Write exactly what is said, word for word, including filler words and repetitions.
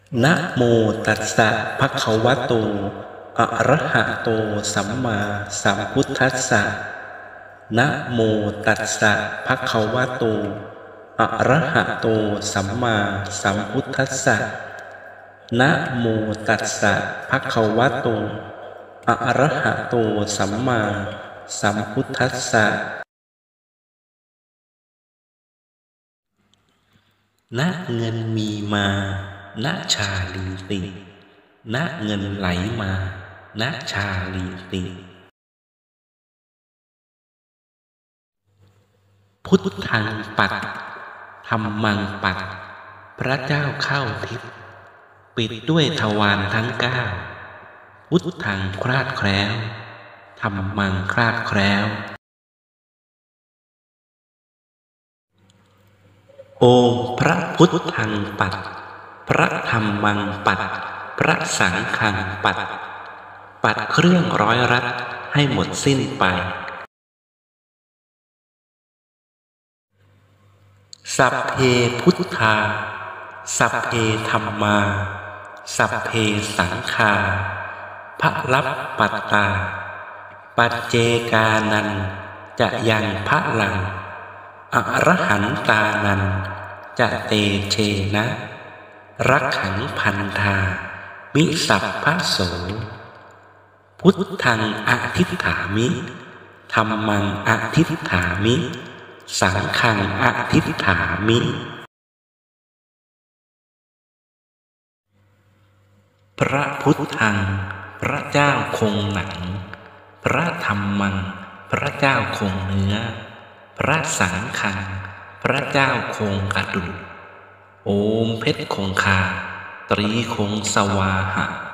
นะโมตัสสะภะคะวะโตอะระหะโตสัมมาสัมพุทธัสสะนะโมตัสสะภะคะวะโตอะระหะโตสัมมาสัมพุทธัสสะนะโมตัสสะภะคะวะโตอะระหะโตสัมมาสัมพุทธัสสะณเงินมีมาณชาลีติณเงินไหลมาณชาลีติพุทธังปัตธัมมังปัตพระเจ้าเข้าทิพย์ปิดด้วยทวารทั้งเก้าพุทธังคลาดแคล้วธัมมังคลาดแคล้วโอพระพุทธังปัตพระธัมมังปัตพระสังฆังปัตปัดเครื่องร้อยรัดให้หมดสิ้นไปสัพเพพุทธาสัพเพธัมมาสัพเพสังฆาภลัพปัตตาปัจเจกานันจะยังพะลังอรหันตานันจะเตเชนะรักขังพันธามิสัพพะโสพุทธังอทิฏฐามิธัมมังอทิฏฐามิสังฆังอทิฏฐามิพระพุทธังพระเจ้าคงหนังพระธัมมังพระเจ้าคงเนื้อพระสังฆังพระเจ้าคงกระดูกโอมเพชรคงคาตรีคงสวาหะ